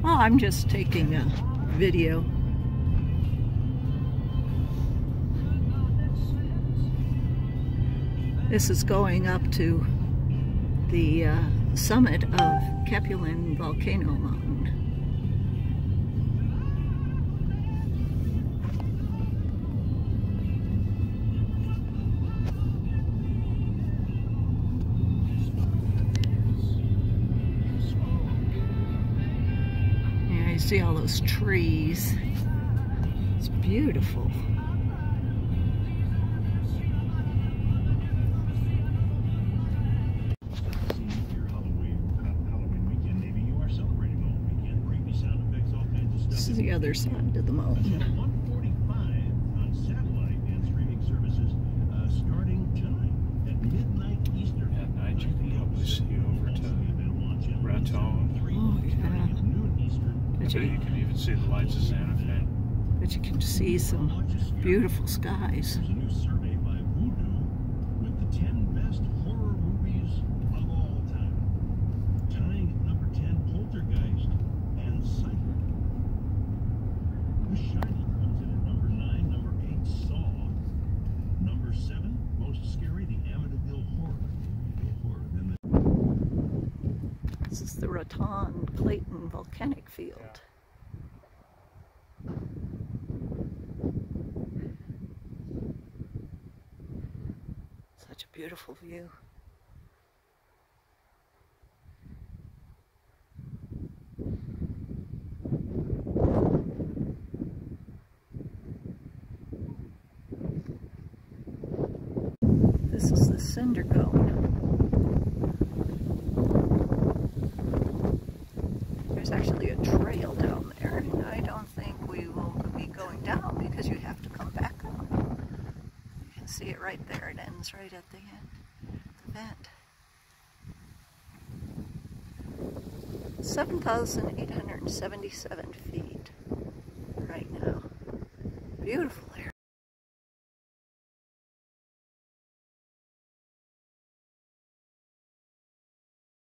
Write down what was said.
Oh, I'm just taking a video. This is going up to the summit of Capulin Volcano Mountain. Yeah, you see all those trees. It's beautiful. This is the other side of the mountain. 1:45 on satellite and streaming services, starting tonight at midnight Eastern. At night you can probably see over to Raton. Oh yeah. Bet you can even see the lights of Santa Fe. But you can see some beautiful skies. There's a new survey by Voodoo with the 10 best horror movies of all time. Tying at number 10, Poltergeist and Psycho. The Shining comes in at number 9, number 8, Saw. Number 7, most scary, the Amityville Horror. Then This is the Raton Clayton Volcanic Field. Yeah. Such a beautiful view. This is the cinder cone. There's actually a trail down there, and I don't think we will be going down because you have to come back up. You can see it right there. It ends right at the end, the vent. 7,877 feet right now. Beautiful.